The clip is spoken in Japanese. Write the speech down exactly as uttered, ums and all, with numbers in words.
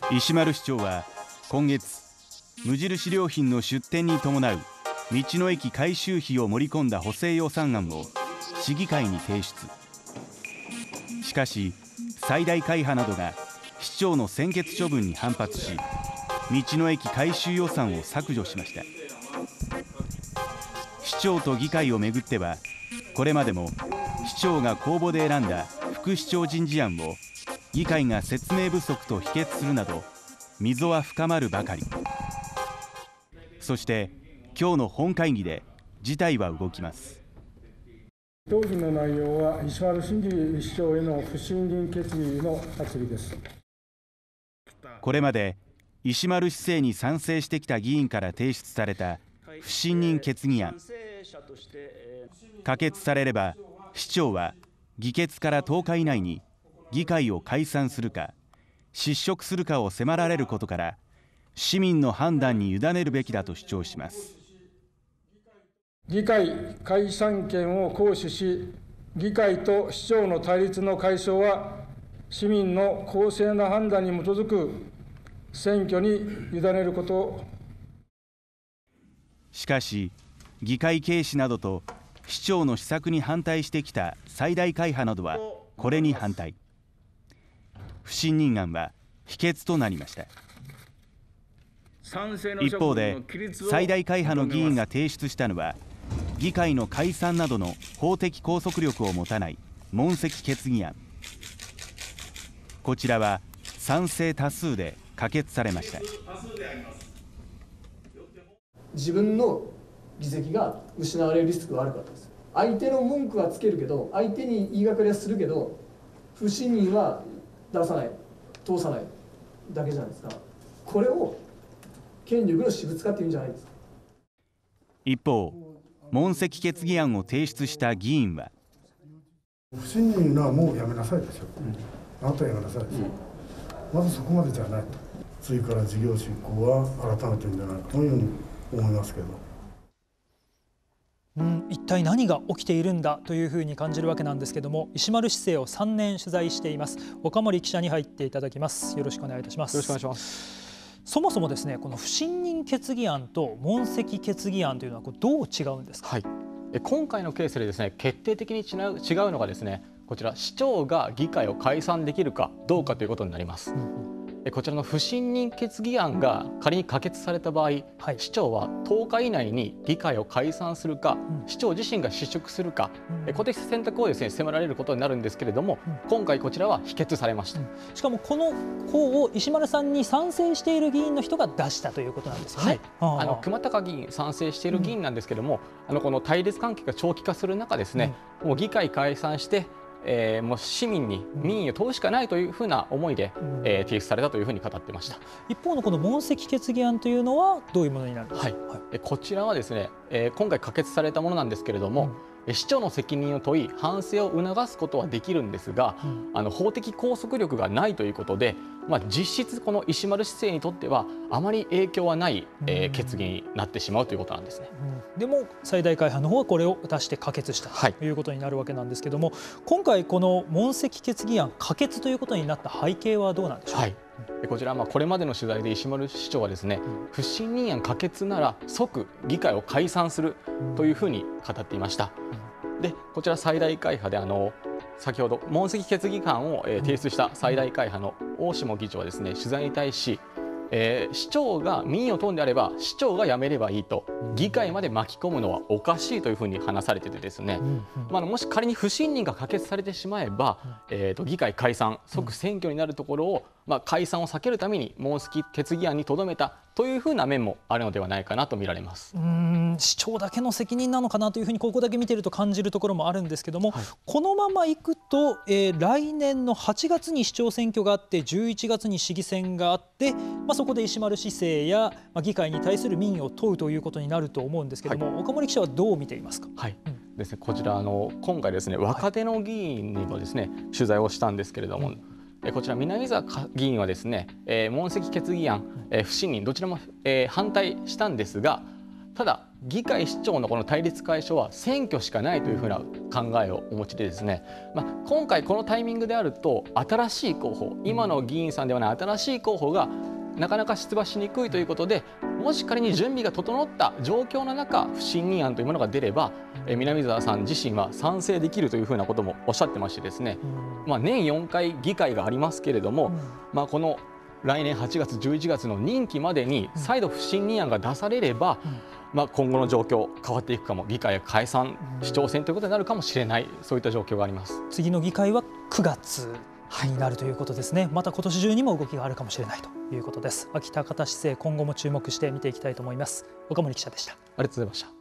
石丸市長は今月、無印良品の出店に伴う道の駅改修費を盛り込んだ補正予算案を市議会に提出。しかし最大会派などが市長の専決処分に反発し、道の駅改修予算を削除しました。市長と議会をめぐっては、これまでも市長が公募で選んだ副市長人事案を議会が説明不足と否決するなど溝は深まるばかり。そして今日の本会議で事態は動きます。 答弁の内容は石丸伸二市長への不信任決議の発議です。 これまで石丸市政に賛成してきた議員から提出された不信任決議案。可決されれば市長は議決からとおか以内に議会を解散するか失職するかを迫られることから、市民の判断に委ねるべきだと主張します。 議会解散権を行使し、議会と市長の対立の解消は市民の公正な判断に基づく選挙に委ねること。 しかし議会軽視などと市長の施策に反対してきた最大会派などはこれに反対。不信任案は否決となりました。一方で最大会派の議員が提出したのは、議会の解散などの法的拘束力を持たない問責決議案。こちらは賛成多数で可決されました。 自分の議席が失われるリスクがあるからです。相手の文句はつけるけど、相手に言いがかりはするけど、不信任は出さない、通さないだけじゃないですか。これを権力の私物化っていうんじゃないですか。 一方、問責決議案を提出した議員は、 不信任はもうやめなさいでしょ、うん、あなたやめなさいでしょ、うん、まずそこまでじゃないと。次から事業進行は改めてんじゃないかというふうに思いますけど、 うん、一体何が起きているんだというふうに感じるわけなんですけども、石丸市政をさんねん取材しています岡森記者に入っていただきます。よろしくお願いいたします。 よろしくお願いします。 そもそもですね、この不信任決議案と問責決議案というのはこれどう違うんですか。 はい、今回のケースでですね、決定的に違う、違うのがですね、こちら市長が議会を解散できるかどうかということになります。うん、こちらの不信任決議案が仮に可決された場合、はい、市長はとおか以内に議会を解散するか、うん、市長自身が失職するか、うん、こういった選択をですね迫られることになるんですけれども、うん、今回こちらは否決されました。うん、 しかもこの項を石丸さんに賛成している議員の人が出したということなんですよね。 はい、あの熊高議員賛成している議員なんですけれども、うん、あのこの対立関係が長期化する中ですね、うん、もう議会解散してえー、もう市民に民意を問うしかないというふうな思いで、うん、えー、提出されたというふうに語っていました。 一方のこの問責決議案というのはどういうものになるんですか。はいはい、こちらはですね、えー、今回可決されたものなんですけれども、うん、市長の責任を問い反省を促すことはできるんですが、うん、あの法的拘束力がないということで、まあ、実質この石丸市政にとってはあまり影響はない、えー、決議になってしまうということなんですね。 うん、でも最大会派の方はこれを出して可決したということになるわけなんですけども、はい、今回この問責決議案可決ということになった背景はどうなんでしょうか。はい、 こちらはまあこれまでの取材で石丸市長はですね、うん、不信任案可決なら即議会を解散するというふうに語っていました。うん、でこちら最大会派であの先ほど問責決議案を提出した最大会派の大下議長はですね、取材に対し、えー、市長が民意を問うんであれば市長が辞めればいいと、議会まで巻き込むのはおかしいというふうに話されててですね、まあ、もし仮に不信任が可決されてしまえば、えー、と議会解散即選挙になるところを、まあ、解散を避けるために問責決議案にとどめたというふうな面もあるのではないかなと見られます。 うーん、市長だけの責任なのかなというふうにここだけ見てると感じるところもあるんですけども、はい、このままいくと、えー、来年のはちがつに市長選挙があってじゅういちがつに市議選があって、まあ、そこで石丸市政や、まあ、議会に対する民意を問うということになると思うんですけども、はい、岡森記者はどう見ていますか。 はい、うんですね、こちらあの今回ですね、若手の議員にもですね、はい、取材をしたんですけれども、うん、こちら南沢議員はですね、えー、問責決議案、えー、不信任どちらも、えー、反対したんですが、ただ議会市長のこの対立解消は選挙しかないというふうな考えをお持ちでですね、まあ、今回このタイミングであると新しい候補、今の議員さんではない新しい候補がなかなか出馬しにくいということで、もし仮に準備が整った状況の中不信任案というものが出れば、え南沢さん自身は賛成できるというふうなこともおっしゃってましてですね、まあ、年よんかい議会がありますけれども、まあ、この来年はちがつじゅういちがつの任期までに再度不信任案が出されれば、まあ、今後の状況変わっていくかも、議会解散市長選ということになるかもしれない、そういった状況があります。 次の議会はくがつになるということですね。また今年中にも動きがあるかもしれないということです。秋田方市政、今後も注目して見ていきたいと思います。岡森記者でした。 ありがとうございました。